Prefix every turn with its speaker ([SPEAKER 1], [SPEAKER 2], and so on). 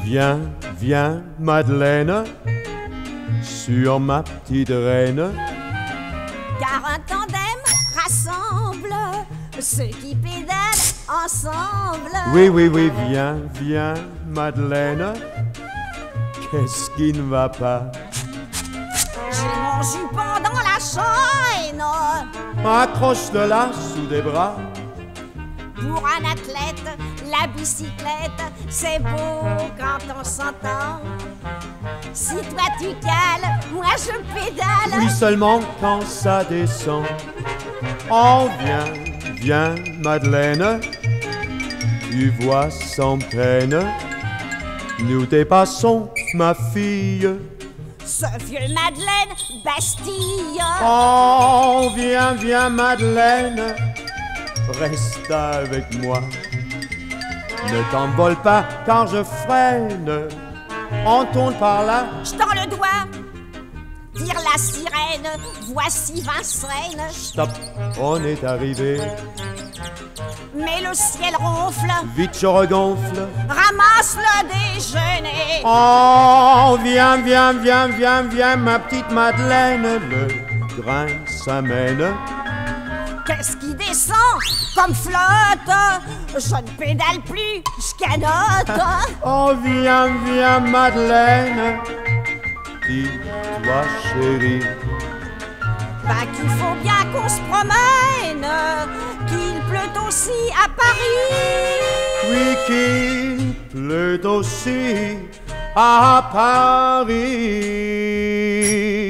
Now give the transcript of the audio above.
[SPEAKER 1] Viens, viens, Madeleine, sur ma petite reine.
[SPEAKER 2] Car un tandem rassemble ceux qui pédalent ensemble.
[SPEAKER 1] Oui, oui, oui, viens, viens, Madeleine. Qu'est-ce qui ne va pas?
[SPEAKER 2] J'ai mon jupon dans la chaîne.
[SPEAKER 1] Accroche-le là sous des bras.
[SPEAKER 2] Pour un athlète, la bicyclette, c'est beau quand on s'entend. Si toi tu cales, moi je pédale.
[SPEAKER 1] Oui, seulement quand ça descend. Oh, viens, viens, Madeleine. Tu vois sans peine, nous dépassons, ma fille.
[SPEAKER 2] Ce vieux Madeleine, Bastille.
[SPEAKER 1] Oh, viens, viens, Madeleine. Reste avec moi. Ne t'envole pas quand je freine. On tourne par là.
[SPEAKER 2] Je tends le doigt. Tire la sirène. Voici Vincennes.
[SPEAKER 1] Stop, on est arrivé.
[SPEAKER 2] Mais le ciel ronfle.
[SPEAKER 1] Vite, je regonfle.
[SPEAKER 2] Ramasse le déjeuner.
[SPEAKER 1] Oh, viens, viens, viens, viens, viens, ma petite Madeleine. Le grain s'amène.
[SPEAKER 2] Qu'est-ce qui descend comme flotte? Je ne pédale plus, je canotte.
[SPEAKER 1] Oh, viens, viens, Madeleine. Dis-toi, chérie.
[SPEAKER 2] Bah qu'il faut bien qu'on se promène, qu'il pleut aussi à Paris.
[SPEAKER 1] Oui, qu'il pleut aussi à Paris.